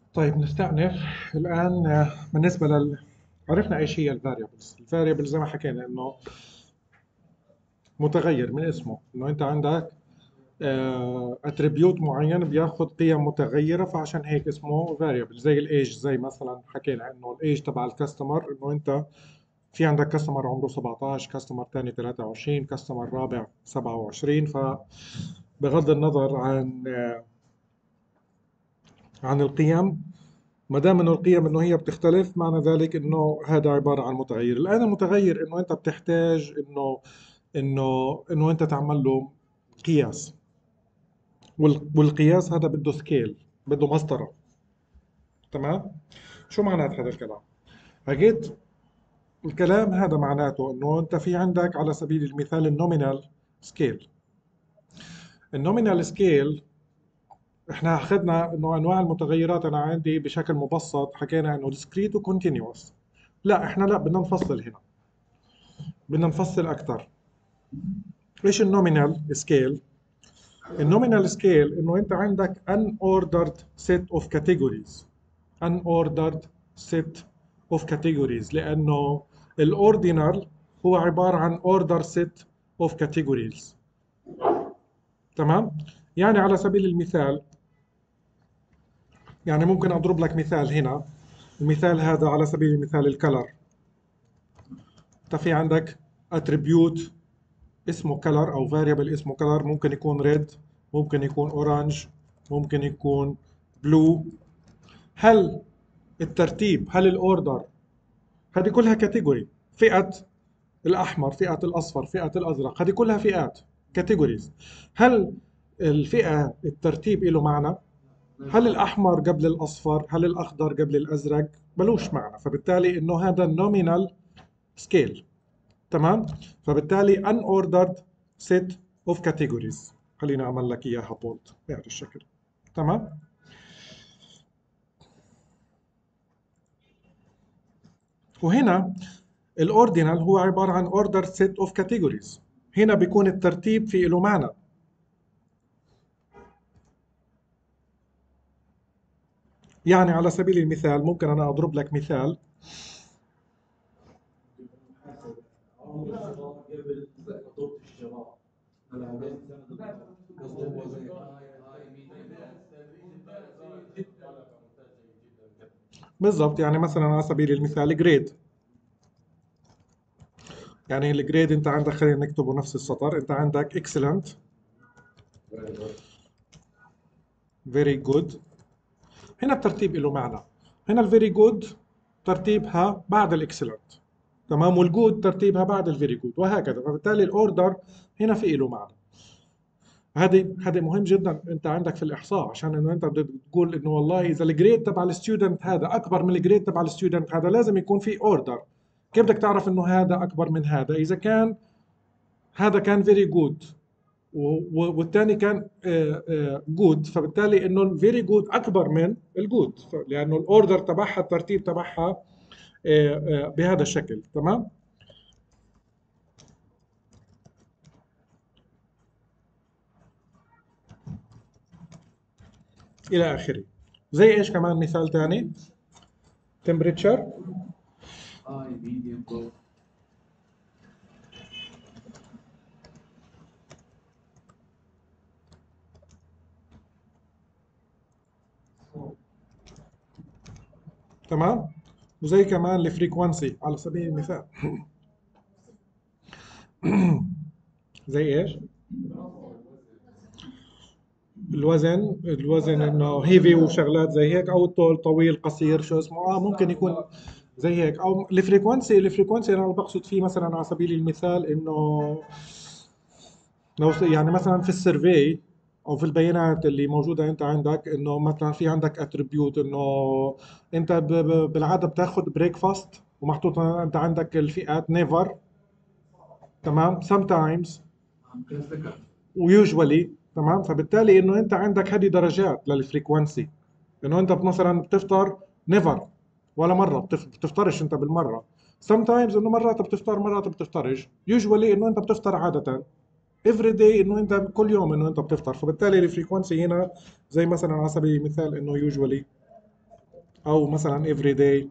طيب نستأنف الآن. بالنسبة عرفنا ايش هي الفاريبلز. الفاريبلز زي ما حكينا انه متغير من اسمه، انه انت عندك اتريبيوت معين بياخذ قيم متغيره، فعشان هيك اسمه فاريبل. زي الايج، زي مثلا حكينا انه الايج تبع الكاستمر، انه انت في عندك كاستمر عمره 17، كاستمر ثاني 23، كاستمر رابع 27. فبغض النظر عن القيم، ما دام انه القيم انه هي بتختلف، معنى ذلك انه هذا عباره عن متغير. الان المتغير انه انت بتحتاج انه انت تعمل له قياس، والقياس هذا بده سكيل، بده مسطره. تمام. شو معنات هذا الكلام؟ حكيت الكلام هذا معناته انه انت في عندك على سبيل المثال النومينال سكيل. النومينال سكيل احنا اخذنا انه انواع المتغيرات، انا عندي بشكل مبسط حكينا انه discrete و continuous. لا بدنا نفصل هنا، بدنا نفصل اكثر. ايش النومينال سكيل؟ النومينال سكيل انه انت عندك unordered set of categories. unordered set of categories لانه الاوردينال هو عبارة عن order set of categories. تمام. يعني على سبيل المثال، يعني ممكن اضرب لك مثال هنا. المثال هذا على سبيل المثال الكلر. انت في عندك attribute اسمه color او variable اسمه color، ممكن يكون red، ممكن يكون orange، ممكن يكون blue. هل الترتيب، هل الاوردر، هذه كلها كاتيجوري. فئة الاحمر، فئة الاصفر، فئة الازرق، هذه كلها فئات، كاتيجوريز. هل الفئة الترتيب له معنى؟ هل الاحمر قبل الاصفر، هل الاخضر قبل الازرق؟ ملوش معنى. فبالتالي انه هذا النومينال سكيل. تمام. فبالتالي unordered set of categories. خليني اعمل لك اياها بولد بهذا الشكل. تمام. وهنا الاوردينال هو عبارة عن ordered set of categories. هنا بيكون الترتيب في له معنى. يعني على سبيل المثال ممكن انا اضرب لك مثال. بالضبط، يعني مثلا على سبيل المثال جريد. يعني الجريد انت عندك، خلينا نكتبه نفس السطر، انت عندك excellent، very good. هنا الترتيب له معنى. هنا الفيري جود ترتيبها بعد الاكسلنت. تمام. والجود ترتيبها بعد الفيري جود، وهكذا. فبالتالي الاوردر هنا في له معنى. هذه مهم جدا انت عندك في الاحصاء، عشان انه انت بدك تقول انه والله اذا الجريد تبع الستودنت هذا اكبر من الجريد تبع الستودنت هذا، لازم يكون في اوردر. كيف بدك تعرف انه هذا اكبر من هذا؟ اذا كان هذا كان فيري جود والثاني كان جود، فبالتالي انه الفيري جود اكبر من الجود، لانه الاوردر تبعها، الترتيب تبعها بهذا الشكل. تمام. الى اخره. زي ايش كمان مثال ثاني؟ temperature. تمام. وزي كمان الفريكوانسي على سبيل المثال. زي ايش؟ الوزن انه هيفي وشغلات زي هيك، او الطول طويل قصير، شو اسمه، ممكن يكون زي هيك. او الفريكونسي انا بقصد فيه مثلا على سبيل المثال انه لو يعني مثلا في السيرفي او في البيانات اللي موجوده انت عندك، انه مثلا في عندك اتريبيوت انه انت بالعاده بتاخذ بريكفاست، ومحطوط انت عندك الفئات نيفر، تمام، سم تايمز، ويوجوالي. تمام. فبالتالي انه انت عندك هذه درجات للفريكونسي. انه انت مثلا بتفطر نيفر، ولا مره بتفطرش انت بالمره. سم تايمز انه مرات بتفطر مرات بتفطرش. يوجوالي انه انت بتفطر عاده. افري داي انه انت كل يوم انه انت بتفطر. فبالتالي الفريكونسي هنا زي مثلا على سبيل المثال انه يوجوالي او مثلا every day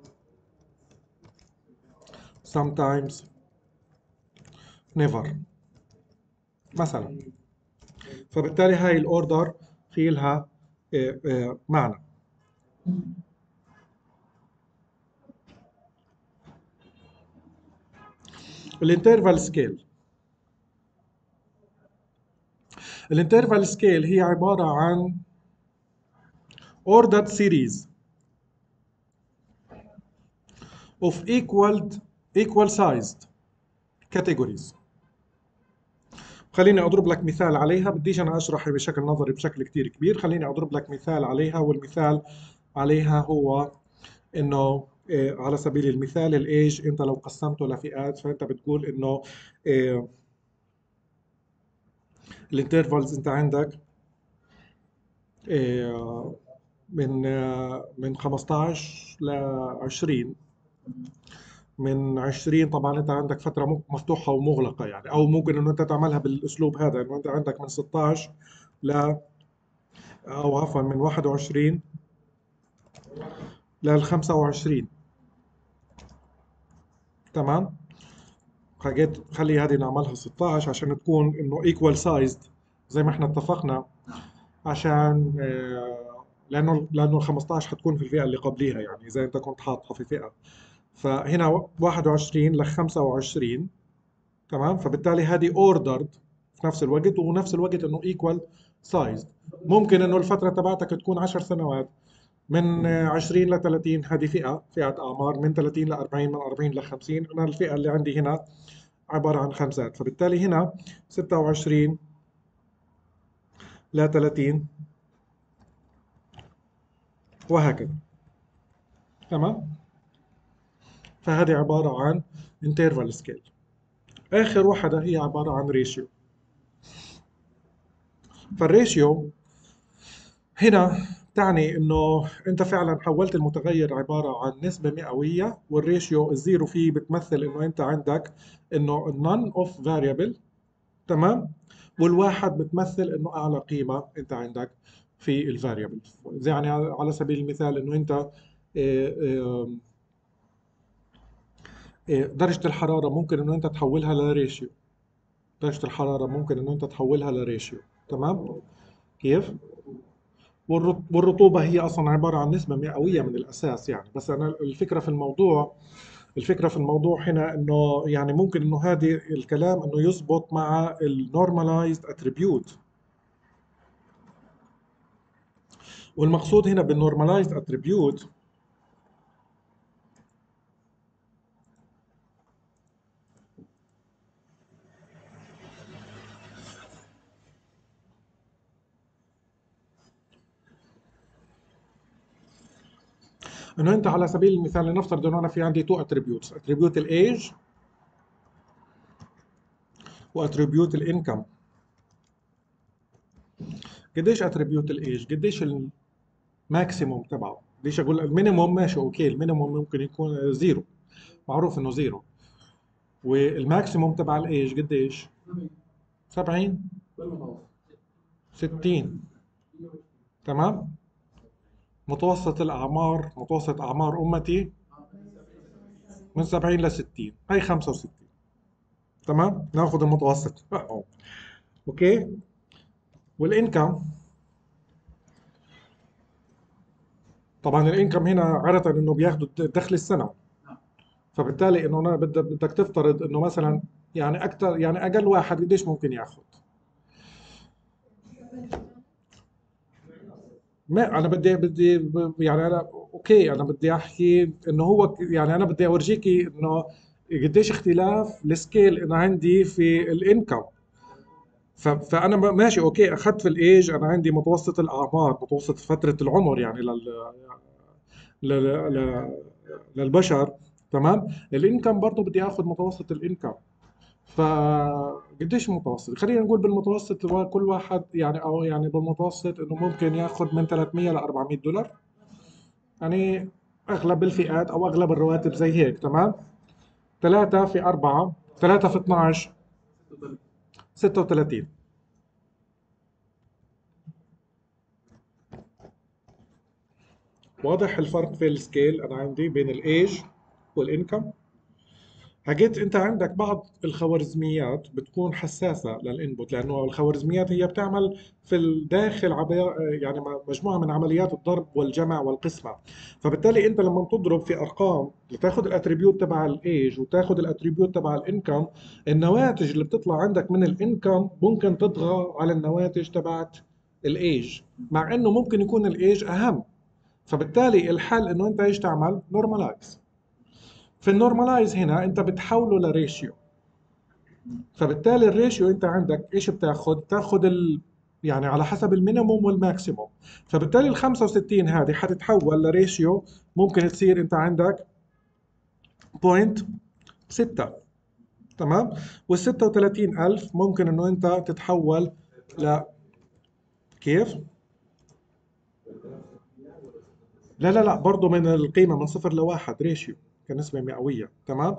sometimes never مثلا. فبالتالي هاي الاوردر في لها معنى. الانترفال سكيل. الانترفال سكيل هي عبارة عن ordered series of equal sized categories. خليني اضرب لك مثال عليها، بديش انا اشرح بشكل نظري بشكل كتير كبير، خليني اضرب لك مثال عليها. والمثال عليها هو انه على سبيل المثال الايج انت لو قسمته لفئات، فانت بتقول انه الانترفالز انت عندك من 15 ل 20. من 20 طبعا انت عندك فتره مفتوحه ومغلقه يعني، او ممكن انه انت تعملها بالاسلوب هذا انه انت عندك من 16 ل او عفوا من 21 لل 25. تمام. خلي هذه نعملها 16 عشان تكون انه ايكوال سايزد زي ما احنا اتفقنا، عشان لانه ال 15 حتكون في الفئه اللي قبليها، يعني اذا انت كنت حاطها في فئه. فهنا 21 ل 25. تمام. فبالتالي هذه اوردرد في نفس الوقت، ونفس الوقت انه ايكوال سايزد. ممكن انه الفتره تبعتك تكون 10 سنوات. من 20 ل 30 هذه فئه اعمار. من 30 ل 40، من 40 ل 50. انا الفئه اللي عندي هنا عباره عن خمسات، فبالتالي هنا 26 ل 30 وهكذا. تمام. فهذه عباره عن انترفال سكيل. اخر وحده هي عباره عن ريشيو. فالريشيو هنا تعني انه انت فعلا حولت المتغير عباره عن نسبه مئويه، والريشيو الزيرو فيه بتمثل انه انت عندك انه none اوف فاريبل. تمام. والواحد بتمثل انه اعلى قيمه انت عندك في الفاريبل. يعني على سبيل المثال انه انت آه، درجه الحراره ممكن انه انت تحولها لريشيو. درجه الحراره ممكن انه انت تحولها لريشيو. تمام. كيف؟ والرطوبة هي أصلا عبارة عن نسبة مئوية من الأساس يعني. بس أنا الفكرة في الموضوع هنا إنه يعني ممكن إنه هذه الكلام إنه يزبط مع النورماليزد اتريبيوت. والمقصود هنا بالنورماليزد اتريبيوت إنه أنت على سبيل المثال لنفترض إنه أنا في عندي تو اتريبيوتس، اتريبيوت الايج واتريبيوت الانكم. قديش اتريبيوت الايج؟ قديش الماكسيموم تبعه؟ ليش اقول المينيموم؟ ماشي اوكي، المينيموم ممكن يكون زيرو، معروف انه زيرو. والماكسيموم تبع الايج قديش؟ 70، 60. تمام. متوسط اعمار امتي من 70 ل 60، هي 65. تمام. ناخذ المتوسط اوكي. والانكم، طبعا الانكم هنا عادة انه بياخذوا دخل السنة. فبالتالي انه انا بدك تفترض انه مثلا يعني اكثر، يعني اقل واحد قديش ممكن ياخذ. ما انا يعني انا اوكي، انا بدي احكي انه هو يعني انا بدي اورجيكي انه قديش اختلاف السكيل انا عندي في الانكم. فانا ماشي اوكي، اخذت في الايج انا عندي متوسط الاعمار، متوسط فتره العمر يعني لل... لل... للبشر. تمام. الانكم برضه بدي اخذ متوسط الانكم. فقديش المتوسط؟ خلينا نقول بالمتوسط كل واحد يعني، او يعني بالمتوسط انه ممكن ياخذ من 300 ل 400 دولار، يعني اغلب الفئات او اغلب الرواتب زي هيك. تمام. 3 في 4، 3 في 12، 36. واضح الفرق في السكيل انا عندي بين الايج والانكم. حكيت انت عندك بعض الخوارزميات بتكون حساسه للانبوت، لانه الخوارزميات هي بتعمل في الداخل يعني مجموعه من عمليات الضرب والجمع والقسمه. فبالتالي انت لما تضرب في ارقام لتاخذ الاتريبيوت تبع الايج وتاخذ الاتريبيوت تبع الانكم، النواتج اللي بتطلع عندك من الانكم ممكن تطغى على النواتج تبعت الايج، مع انه ممكن يكون الايج اهم. فبالتالي الحل انه انت ايش تعمل؟ نورمالايز. في النورمالايز هنا انت بتحوله لريشيو. فبالتالي الريشيو انت عندك ايش بتاخد يعني على حسب المينيموم والماكسيموم. فبالتالي ال 65 هذه حتتحول لريشيو، ممكن تصير انت عندك 0.6. تمام. وال 36,000 ممكن انه انت تتحول ل كيف؟ لا برضه من القيمة من صفر لواحد ريشيو كنسبة مئوية. تمام.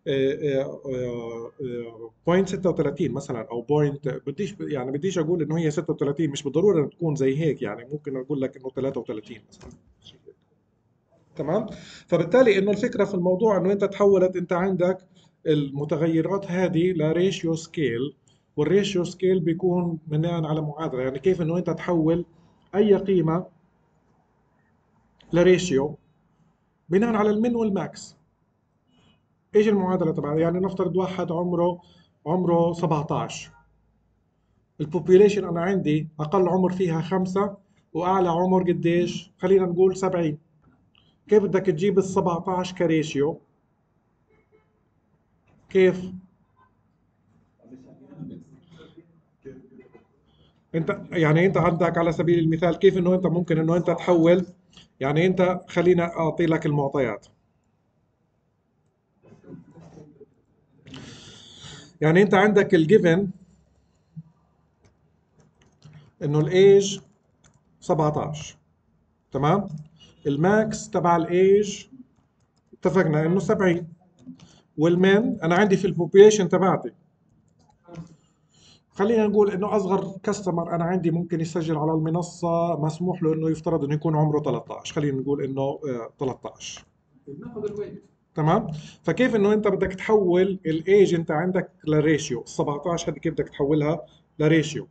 0.36 مثلا او بوينت، بديش اقول انه هي 36، مش بالضرورة انها تكون زي هيك، يعني ممكن اقول لك انه 33 مثلا. تمام. فبالتالي انه الفكرة في الموضوع انه انت تحولت، انت عندك المتغيرات هذه لريشيو سكيل، والريشيو سكيل بيكون بناء على معادلة. يعني كيف انه انت تحول اي قيمة لريشيو بناء على المين والماكس. ايش المعادله تبعها؟ يعني نفترض واحد عمره 17، البوبيوليشن انا عندي اقل عمر فيها 5 واعلى عمر قديش؟ خلينا نقول 70. كيف بدك تجيب ال 17 كريشيو؟ كيف؟ انت عندك على سبيل المثال كيف انه انت ممكن انه انت تحول. يعني انت خلينا اعطي لك المعطيات. يعني انت عندك الجيفن انه الايج 17. تمام. الماكس تبع الايج اتفقنا انه 70. والمن انا عندي في البوبيليشن تبعتي، خلينا نقول انه اصغر كاستمر انا عندي ممكن يسجل على المنصه مسموح له انه يفترض انه يكون عمره 13، خلينا نقول انه 13. تمام. فكيف انه انت بدك تحول الايج انت عندك لريشيو ال 17 هذه، كيف بدك تحولها لريشيو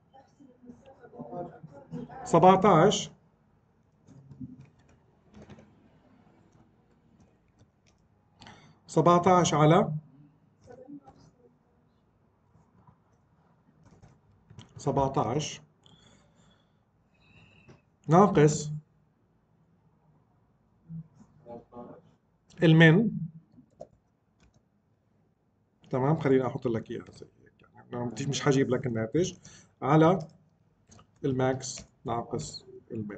17؟ 17 على 17 ناقص المن. تمام. خليني احط لك اياها زي هيك، يعني مش حجيب لك الناتج على الماكس ناقص المين.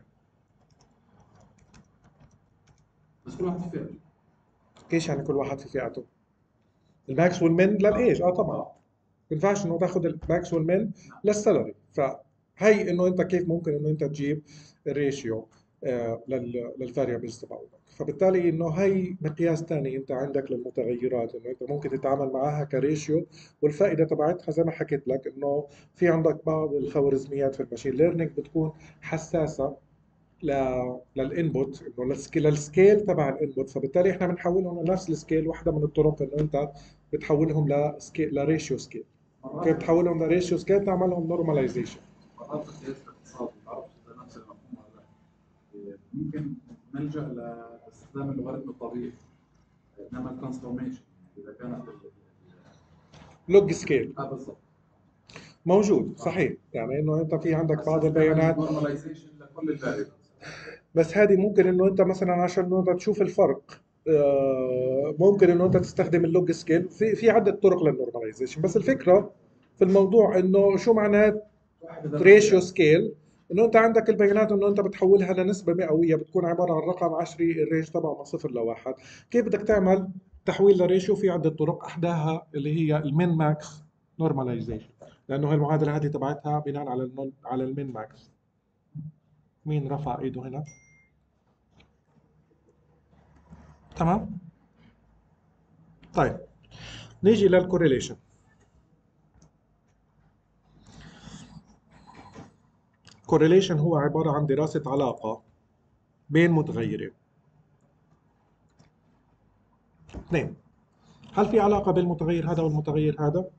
بس كل واحد في فئته. ايش يعني كل واحد في فئته؟ الماكس والمين للايج، طبعا. ما ينفعش انه تاخذ الماكس والمين للسالري. فهي انه انت كيف ممكن انه انت تجيب الريشيو للفاريبلز تبعولك. فبالتالي انه هي مقياس ثاني انت عندك للمتغيرات، انه انت ممكن تتعامل معها كريشيو. والفائده تبعتها زي ما حكيت لك انه في عندك بعض الخوارزميات في الماشين ليرنينج بتكون حساسه للانبوت، انه للسكيل تبع الانبوت. فبالتالي احنا بنحولهم لنفس السكيل. واحده من الطرق انه انت بتحولهم لسكيل لريشيو سكيل. كيف تحولهم لريشيو سكيل؟ تعمل لهم نورماليزيشن. مرات القياس الاقتصادي ما بعرفش اذا نفس المفهوم ولا لا. ممكن نلجا لاستخدام اللوغاريتم الطبيعي، انما الترانسفورميشن اذا كانت لوج سكيل بالضبط موجود. صحيح. يعني انه انت في عندك بعض البيانات نورماليزيشن لكل الفاريبلز. بس هذه ممكن انه انت مثلا عشان انه انت تشوف الفرق، ممكن انه انت تستخدم اللوج سكيل. في عده طرق للنورماليزيشن. بس الفكره في الموضوع انه شو معناه ريشيو سكيل؟ انه انت عندك البيانات انه انت بتحولها لنسبه مئويه، بتكون عباره عن رقم عشري الرينج تبعه من صفر لواحد. كيف بدك تعمل تحويل لريشيو؟ في عده طرق، احداها اللي هي المين ماكس نورماليزيشن، لانه هي المعادله هذه تبعتها بناء على المين ماكس. مين رفع ايده هنا؟ تمام. طيب نيجي للكوريليشن. كوريليشن هو عبارة عن دراسة علاقة بين متغيرين. اثنين، هل في علاقة بين المتغير هذا والمتغير هذا؟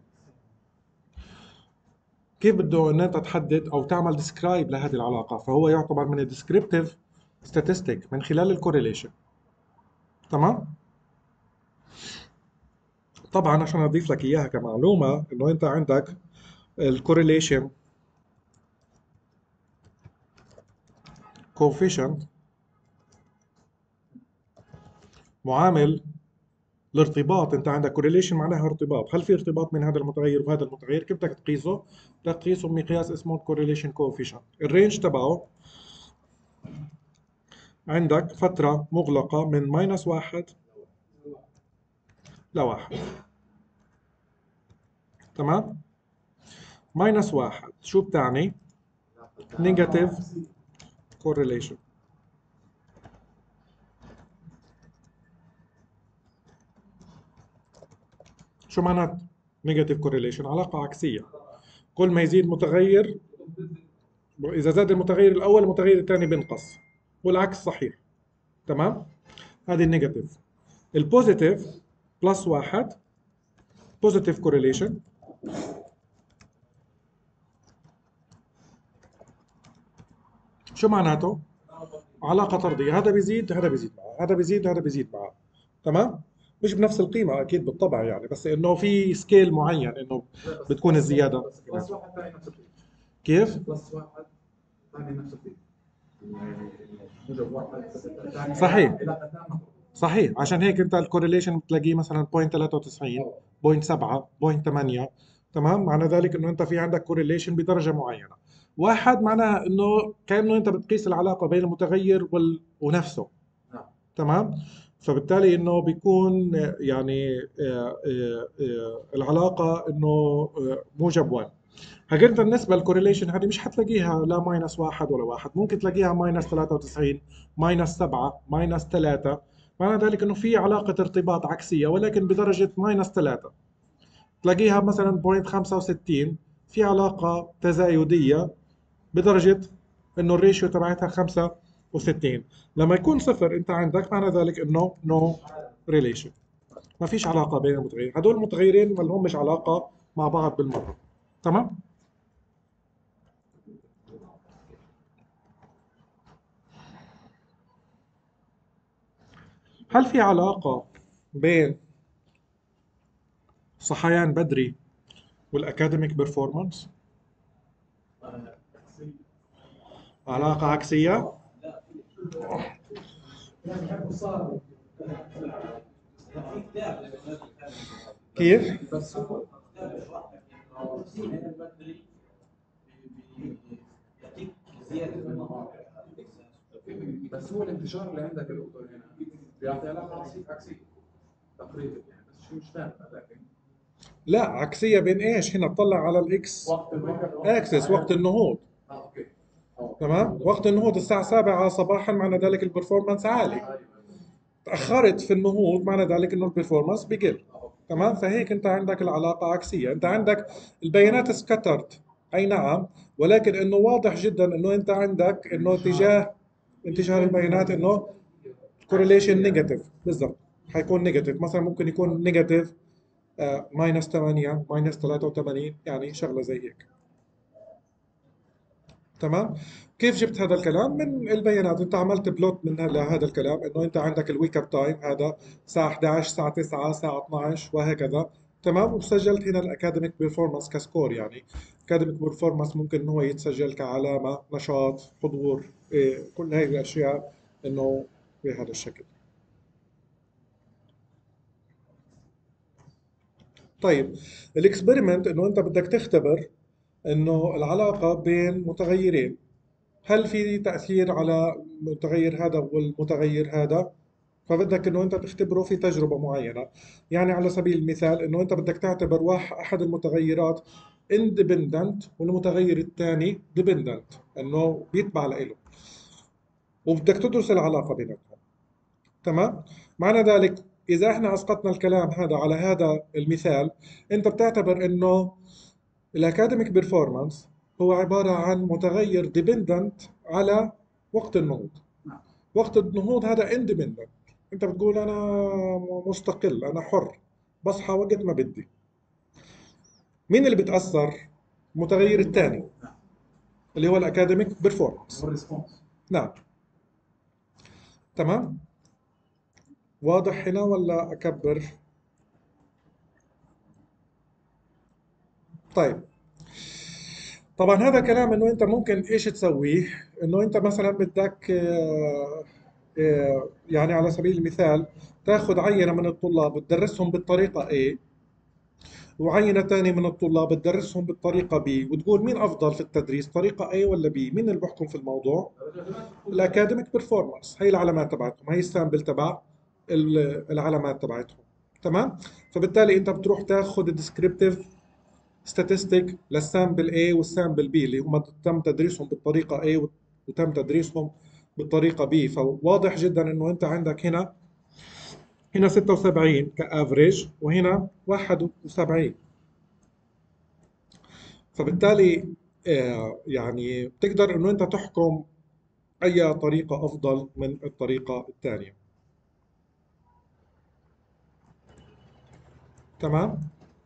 كيف بده ان انت تحدد او تعمل ديسكرايب لهذه العلاقة؟ فهو يعتبر من الديسكريبتيف ستاتستيك من خلال الكوريليشن. تمام؟ طبعا عشان اضيف لك اياها كمعلومة انه انت عندك الكوريليشن coefficient معامل الارتباط. انت عندك كوريليشن معناها ارتباط، هل في ارتباط بين هذا المتغير وهذا المتغير؟ كيف بدك تقيسه؟ بدك تقيسه بمقياس اسمه كوريليشن كوفيشنت. الرينج تبعه عندك فترة مغلقة من -1 ل1. تمام؟ -1 شو بتعني؟ نيجاتيف كوريليشن. شو معنات نيجاتيف كوريليشن؟ علاقة عكسية، كل ما يزيد متغير، إذا زاد المتغير الأول المتغير الثاني بينقص، والعكس صحيح. تمام؟ هذه النيجاتيف. البوزيتيف +1 بوزيتيف كوريليشن. شو معناته؟ علاقة طردية، هذا بيزيد هذا بيزيد معه، هذا بيزيد هذا بيزيد معه. تمام؟ مش بنفس القيمة أكيد بالطبع يعني، بس إنه في سكيل معين إنه بتكون الزيادة. بلس واحد ثاني نفس القيمة. كيف؟ بلس واحد ثاني نفس القيمة. موجب واحد ثاني صحيح. إلى قدام نضرب. صحيح، عشان هيك انت الكورليشن بتلاقيه مثلا 0.93 0.7 0.8. تمام، معنى ذلك انه انت في عندك كورليشن بدرجه معينه. واحد معناها انه كانه انت بتقيس العلاقه بين المتغير ونفسه. نعم. تمام، فبالتالي انه بيكون يعني العلاقه انه موجب 1. هكذا انت بالنسبه للكورليشن هذه مش حتلاقيها لا -1 ولا 1، ممكن تلاقيها -93 -7 -3. معنى ذلك انه في علاقه ارتباط عكسيه ولكن بدرجه -3. تلاقيها مثلا 0.65 في علاقه تزايديه بدرجه انه الريشيو تبعتها 65. لما يكون صفر انت عندك معنى ذلك انه نو ريليشن، ما فيش علاقه بين المتغيرين. هدول المتغيرين ما لهمش علاقه مع بعض بالمره. تمام. هل في علاقة بين صحيان بدري والأكاديميك بيرفورمانس؟ علاقة عكسية؟ كيف؟ بس هو يعطيك زياده في النهار. بس هو الانتشار اللي عندك الدكتور هنا بيعطي علاقة عكسية تقريبا يعني، بس شو مش فاهم لكن لا، عكسية بين ايش؟ هنا تطلع على الاكس وقت الوقت اكسس، وقت النهوض. اوكي. تمام، وقت النهوض الساعة 7 صباحا معنى ذلك البرفورمانس عالي. تأخرت في النهوض معنى ذلك انه البرفورمانس بقل. تمام، فهيك انت عندك العلاقة عكسية. انت عندك البيانات سكترت، اي نعم، ولكن انه واضح جدا انه انت عندك انه اتجاه انتشار البيانات انه كورليشن نيجاتيف. بالضبط، حيكون نيجاتيف، مثلا ممكن يكون نيجاتيف -8 -83، يعني شغله زي هيك. تمام. كيف جبت هذا الكلام؟ من البيانات. انت عملت بلوت من لهذا الكلام، انه انت عندك الويك اب تايم هذا الساعه 11 الساعه 9 الساعه 12 وهكذا. تمام، وسجلت هنا الاكاديميك بيرفورمانس كسكور. يعني اكاديميك بيرفورمانس ممكن انه هو يتسجل كعلامه نشاط حضور، كل هاي الاشياء انه بهذا الشكل. طيب، الاكسبيرمنت انه انت بدك تختبر انه العلاقة بين متغيرين، هل في تأثير على المتغير هذا والمتغير هذا؟ فبدك انه انت تختبره في تجربة معينة. يعني على سبيل المثال انه انت بدك تعتبر احد المتغيرات independent والمتغير الثاني dependent، انه بيتبع له، وبدك تدرس العلاقة بيناتهم. تمام؟ معنى ذلك إذا احنا أسقطنا الكلام هذا على هذا المثال، أنت بتعتبر إنه الأكاديميك بيرفورمانس هو عبارة عن متغير ديبندنت على وقت النهوض. وقت النهوض هذا اندبندنت، انت بتقول انا مستقل، انا حر، بصحى وقت ما بدي. مين اللي بتأثر؟ المتغير الثاني اللي هو الاكاديميك بيرفورمانس. هو الريسبونس. نعم. تمام. واضح هنا ولا اكبر؟ طيب. طبعا هذا كلام انه انت ممكن ايش تسويه، انه انت مثلا بدك يعني على سبيل المثال تاخذ عينة من الطلاب تدرسهم بالطريقة A، وعينة تانية من الطلاب تدرسهم بالطريقة B، وتقول مين أفضل في التدريس، طريقة A ولا B؟ مين اللي بحكم في الموضوع؟ الأكاديميك بيرفورمانس. هي العلامات تبعتهم، هي السامبل تبع العلامات تبعتهم. تمام. فبالتالي أنت بتروح تاخذ descriptive statistic للسامبل A والسامبل B اللي هم تم تدريسهم بالطريقة A وتم تدريسهم بالطريقة B. فواضح جدا انه انت عندك هنا 76 كافريج وهنا 71. فبالتالي يعني بتقدر انه انت تحكم اي طريقة افضل من الطريقة الثانية. تمام.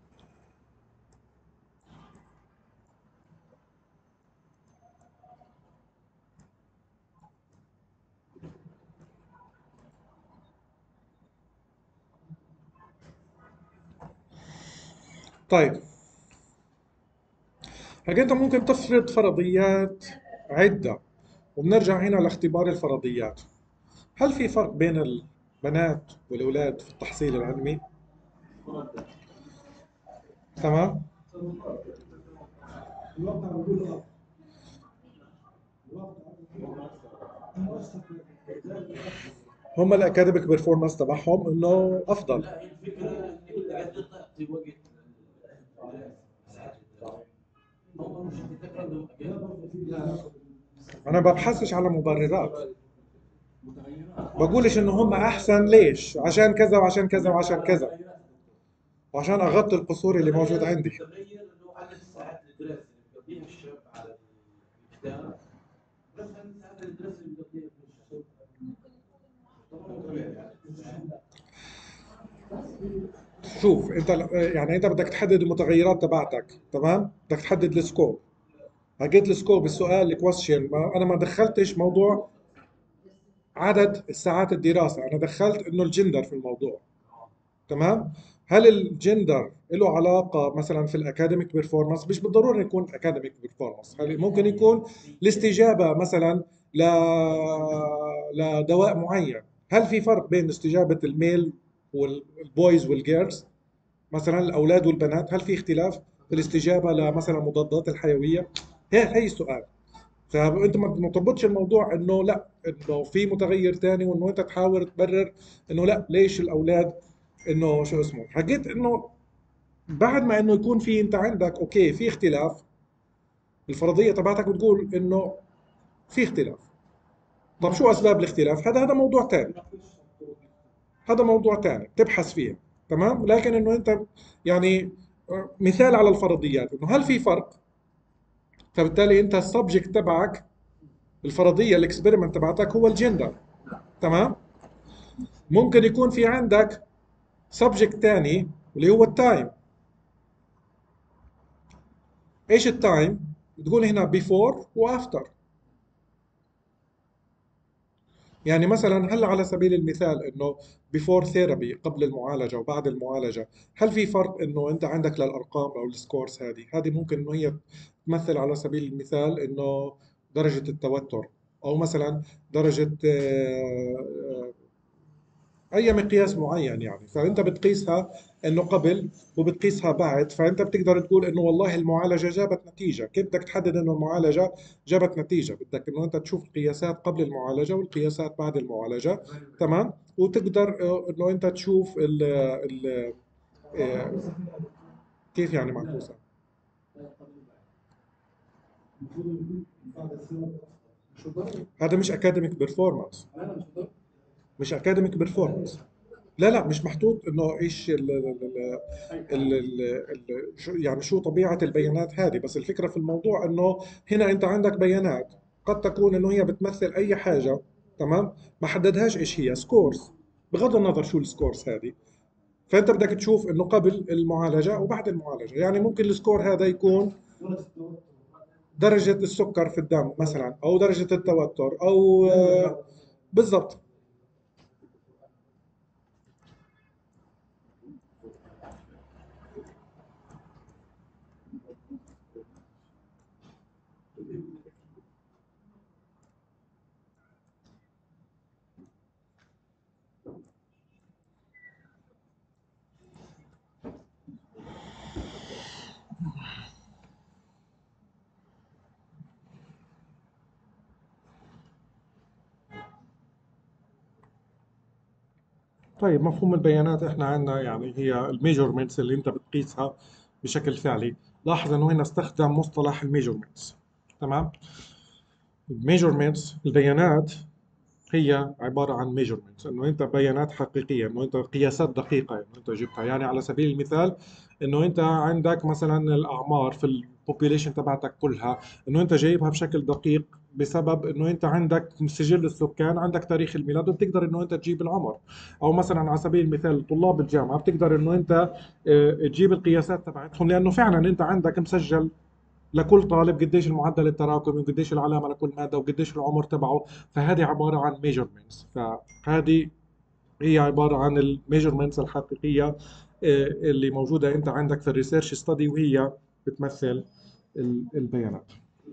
طيب. هيك انت ممكن تفرض فرضيات عدة، وبنرجع هنا لاختبار الفرضيات. هل في فرق بين البنات والأولاد في التحصيل العلمي؟ تمام؟ هم الأكاديميك بيرفورمانس تبعهم إنه أفضل. لا، هي الفكره انك انت قاعد تعطي وقت للدراسه، ساعات الدراسه. هم مش بيتكلموا أنا ببحثش على مبررات، بقولش إنه هم أحسن ليش؟ عشان كذا وعشان كذا وعشان كذا، وعشان أغطي القصور اللي موجود عندي. التغير انه عدد ساعات الدراسه اللي بيقضيها الشاب على الكتاب، بس عدد ساعات الدراسه اللي بيقضيها في الشغل. طبعا طبيعي يعني. شوف أنت يعني أنت بدك تحدد المتغيرات تبعتك، تمام؟ بدك تحدد السكوب. حكيت السكوب بالسؤال الكويستشن، أنا ما دخلتش موضوع عدد الساعات الدراسة، أنا دخلت إنه الجندر في الموضوع. تمام. هل الجندر له علاقة مثلا في الأكاديميك بيرفورمانس؟ مش بالضرورة يكون أكاديميك بيرفورمانس، ممكن يكون الاستجابة مثلا ل... لدواء معين. هل في فرق بين استجابة الميل والبويز والجيرلز، مثلا الأولاد والبنات؟ هل في اختلاف في الاستجابة لمثلا المضادات الحيوية؟ هي السؤال. فانت ما تربطش الموضوع انه لا، انه في متغير تاني، وانه انت تحاول تبرر انه لا ليش الاولاد، انه شو اسمه. حكيت انه بعد ما انه يكون في انت عندك اوكي في اختلاف، الفرضيه تبعتك بتقول انه في اختلاف. طب شو اسباب الاختلاف؟ هذا موضوع ثاني، هذا موضوع ثاني تبحث فيه. تمام. لكن انه انت يعني مثال على الفرضيات، انه هل في فرق؟ فبالتالي انت السبجكت تبعك، الفرضيه الاكسبيرمنت تبعتك هو الجندر. تمام. ممكن يكون في عندك سبجكت تاني اللي هو التايم. ايش التايم؟ بتقول هنا بيفور وافتر. يعني مثلا هل على سبيل المثال انه بيفور ثيرابي، قبل المعالجه وبعد المعالجه، هل في فرق انه انت عندك للارقام او السكورز؟ هذه ممكن انه هي تمثل على سبيل المثال انه درجه التوتر، او مثلا درجه اي مقياس معين يعني. فانت بتقيسها انه قبل وبتقيسها بعد، فانت بتقدر تقول انه والله المعالجه جابت نتيجه. كيف بدك تحدد انه المعالجه جابت نتيجه؟ بدك انه انت تشوف القياسات قبل المعالجه والقياسات بعد المعالجه. تمام. وتقدر انه انت تشوف ال آه، كيف يعني معكوسه؟ هذا مش اكاديميك بيرفورمانس، مش اكاديميك بيرفورمانس. لا مش محطوط انه ايش يعني شو طبيعة البيانات هذه. بس الفكرة في الموضوع انه هنا انت عندك بيانات قد تكون انه هي بتمثل اي حاجة، تمام. ما حددهاش ايش هي سكورز، بغض النظر شو السكورز هذه. فانت بدك تشوف انه قبل المعالجه وبعد المعالجه، يعني ممكن السكور هذا يكون درجه السكر في الدم مثلا، او درجه التوتر، او بالضبط. طيب مفهوم البيانات احنا عندنا يعني هي الميجرمنتس اللي انت بتقيسها بشكل فعلي. لاحظ انه هنا استخدم مصطلح الميجرمنتس. تمام. الميجرمنتس البيانات هي عبارة عن ميجرمنتس، انه انت بيانات حقيقية، انه انت قياسات دقيقة انه انت جبتها. يعني على سبيل المثال انه انت عندك مثلا الاعمار في البوبيليشن تبعتك كلها، انه انت جايبها بشكل دقيق بسبب انه انت عندك سجل السكان، عندك تاريخ الميلاد، وبتقدر انه انت تجيب العمر. او مثلا على سبيل المثال طلاب الجامعة بتقدر انه انت تجيب القياسات تبعتهم، لانه فعلا انت عندك مسجل لكل طالب قديش المعدل التراكمي، وقديش العلامه لكل ماده، وقديش العمر تبعه. فهذه عباره عن ميجرمنتس. فهذه هي عباره عن الميجرمنتس الحقيقيه اللي موجوده انت عندك في الريسيرش ستدي، وهي بتمثل البيانات.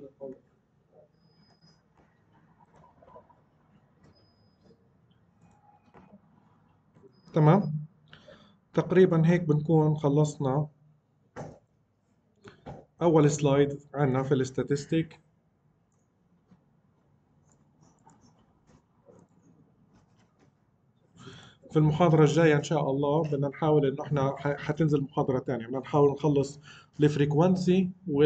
تمام. تقريبا هيك بنكون خلصنا اول سلايد عندنا في الاستاتستيك. في المحاضرة الجاية إن شاء الله بدنا نحاول إنه إحنا حتنزل محاضرة تانية، بدنا نحاول نخلص الفريكونسي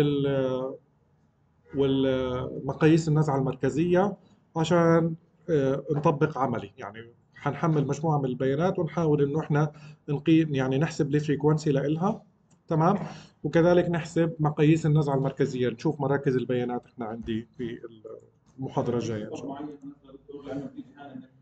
والمقاييس النزعة المركزية، عشان نطبق عملي. يعني حنحمل مجموعة من البيانات ونحاول إنه إحنا نقيم، يعني نحسب الفريكونسي لإلها. تمام. وكذلك نحسب مقاييس النزعة المركزية، نشوف مراكز البيانات إحنا عندي في المحاضرة الجاية إن شاء الله.